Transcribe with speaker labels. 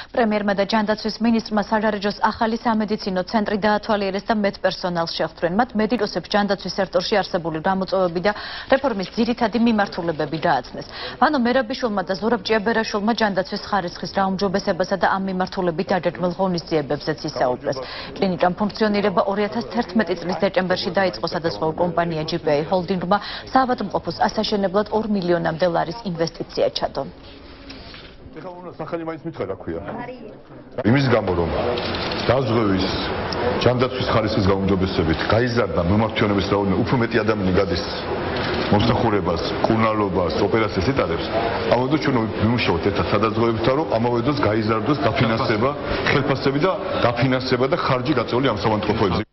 Speaker 1: პრემიერმა და ჯანდაცვის მინისტრმა საგარეჯოს ახალი სამედიცინო ცენტრი დაათვალიერეს და მედპერსონალს შეხვდნენ. მათ მედიკოსებს ჯანდაცვის სექტორში არსებული გამოწვევები და რეფორმის ძირითადი მიმართულებები გააცნეს. ვანო მერაბიშვილმა და ზურაბ ჭიაბერაშვილმა ჯანდაცვის ხარისხის გაუმჯობესებასა და ამ მიმართულებით დაგეგმილ ღონისძიებებზეც ისაუბრეს. კლინიკამ ფუნქციონირება 2011 წლის დეკემბერში დაიწყო, სადაც კომპანია GPA ჰოლდინგმა საავადმყოფოს ასაშენებლად 2 მილიონამდე ლარის ინვესტიცია ჩადო.
Speaker 2: ეხლა უნდა სახელი მაინც მითხრა რა ქვია. იმის გამო რომ დაზღვევის ჯანდაცვის ხარისხის გაუმჯობესებით გაიზარდა მიმართულების რაოდენობა, უფრო მეტი ადამიანი გადის მოსახურებას, კურნალობას, ოპერაციას ეტარებს. ამავე დროს ჩვენ ვიმუშაობთ ერთად სადაზღვევებთან, რომ ამავე დროს გაიზარდოს დაფინანსება, ხელფასები და დაფინანსება და ხარჯი გაწეული ამ საავადმყოფოებზე.